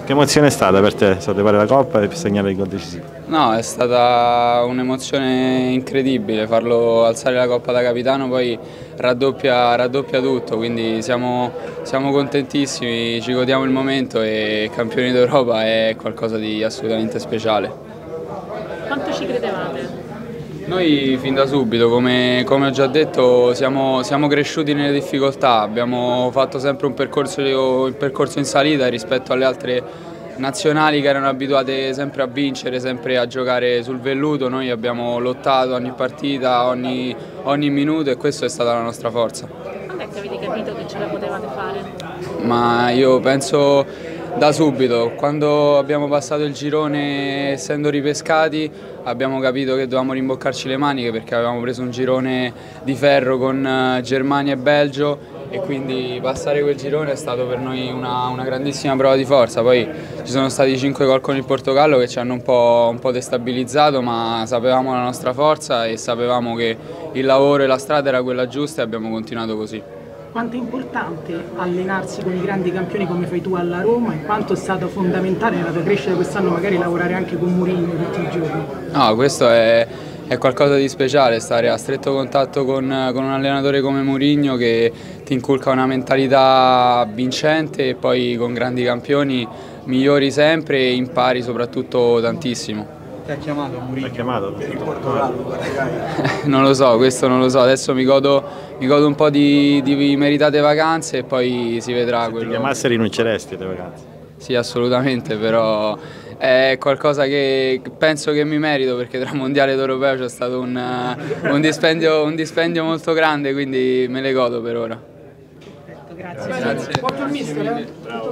Che emozione è stata per te sollevare la coppa e segnare il gol decisivo? No, è stata un'emozione incredibile, farlo alzare la coppa da capitano poi raddoppia tutto, quindi siamo contentissimi, ci godiamo il momento e campioni d'Europa è qualcosa di assolutamente speciale. Quanto ci credevate? Noi fin da subito, come ho già detto, siamo cresciuti nelle difficoltà, abbiamo fatto sempre un percorso in salita rispetto alle altre nazionali che erano abituate sempre a vincere, sempre a giocare sul velluto. Noi abbiamo lottato ogni partita, ogni minuto e questa è stata la nostra forza. Quando è che avete capito che ce la potevate fare? Ma io penso da subito, quando abbiamo passato il girone essendo ripescati abbiamo capito che dovevamo rimboccarci le maniche perché avevamo preso un girone di ferro con Germania e Belgio e quindi passare quel girone è stato per noi una grandissima prova di forza. Poi ci sono stati 5 gol con il Portogallo che ci hanno un po' destabilizzato, ma sapevamo la nostra forza e sapevamo che il lavoro e la strada era quella giusta e abbiamo continuato così. Quanto è importante allenarsi con i grandi campioni come fai tu alla Roma e quanto è stato fondamentale nella tua crescita quest'anno magari lavorare anche con Mourinho tutti i giorni? No, questo è qualcosa di speciale, stare a stretto contatto con un allenatore come Mourinho che ti inculca una mentalità vincente e poi con grandi campioni migliori sempre e impari soprattutto tantissimo. Ti ha chiamato Mourinho? Ti ha chiamato? Per il Portogallo, Non lo so, questo non lo so, adesso mi godo un po' di meritate vacanze e poi si vedrà. Se ti chiamasse rinunceresti alle vacanze? Sì, assolutamente, però è qualcosa che penso che mi merito perché tra mondiale ed europeo c'è stato un dispendio molto grande, quindi me le godo per ora. Grazie. Porto il mister,